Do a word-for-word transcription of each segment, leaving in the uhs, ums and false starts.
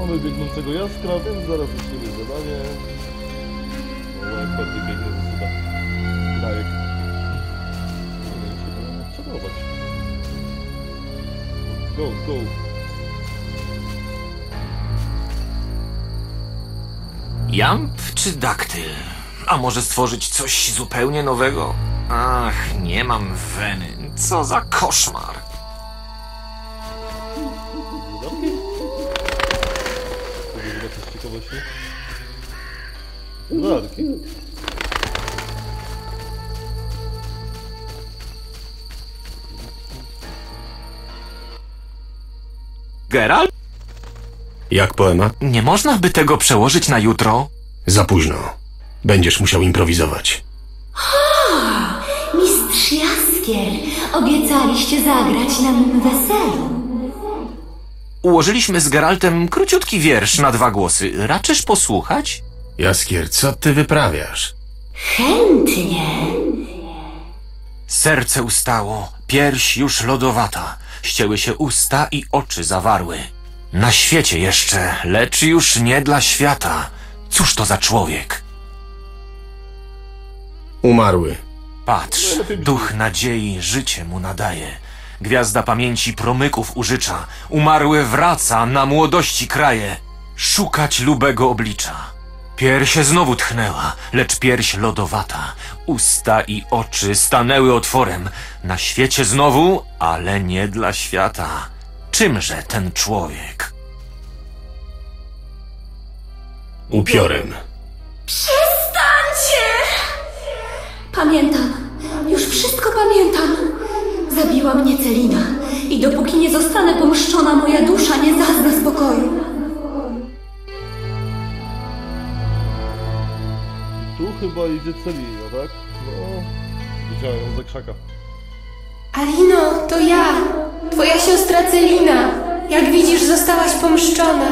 Mamy biegnącego jaskra, więc zaraz uczymy zadanie. No jak bardziej biegnie zasypa. Grajek. Nie podobać. Go, go. Jamp czy daktyl? A może stworzyć coś zupełnie nowego? Ach, nie mam weny. Co za koszmar. Dodatki? To jest jakaś ciekawości. Dodatki. Geralt? Jak poemat? Nie można by tego przełożyć na jutro? Za późno. Będziesz musiał improwizować. O, mistrz Jaskier, obiecaliście zagrać na mym weselu. Ułożyliśmy z Geraltem króciutki wiersz na dwa głosy. Raczysz posłuchać? Jaskier, co ty wyprawiasz? Chętnie. Serce ustało, pierś już lodowata. Ścięły się usta i oczy zawarły. Na świecie jeszcze, lecz już nie dla świata. Cóż to za człowiek? Umarły. Patrz, duch nadziei życie mu nadaje. Gwiazda pamięci promyków użycza. Umarły wraca, na młodości kraje. Szukać lubego oblicza. Pierś znowu tchnęła, lecz pierś lodowata. Usta i oczy stanęły otworem. Na świecie znowu, ale nie dla świata. Czymże ten człowiek? Upiorem. Przestańcie! Pamiętam, już wszystko pamiętam. Zabiła mnie Celina i dopóki nie zostanę pomszczona, moja dusza nie zazna spokoju. Tu chyba idzie Celina, tak? No, widziałem ją za krzaka. Alino, to ja, twoja siostra Celina. Jak widzisz, zostałaś pomszczona.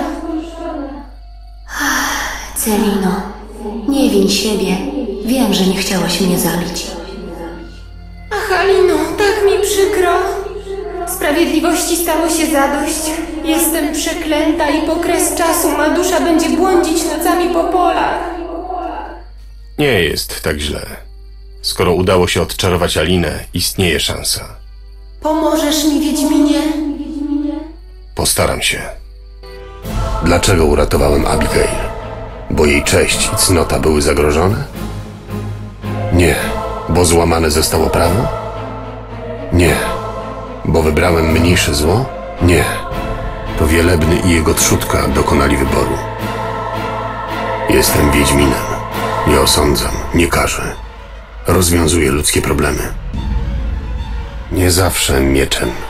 Celino, nie win siebie. Wiem, że nie chciałaś mnie zabić. Ach, Alino, tak mi przykro. Sprawiedliwości stało się zadość. Jestem przeklęta i po kres czasu ma dusza będzie błądzić nocami po polach. Nie jest tak źle. Skoro udało się odczarować Alinę, istnieje szansa. Pomożesz mi, Wiedźminie? Postaram się. Dlaczego uratowałem Abigail? Bo jej cześć i cnota były zagrożone? Nie. Bo złamane zostało prawo? Nie. Bo wybrałem mniejsze zło? Nie. To Wielebny i jego trzutka dokonali wyboru. Jestem Wiedźminem. Nie osądzam, nie karzę. Rozwiązuję ludzkie problemy. Nie zawsze mieczem.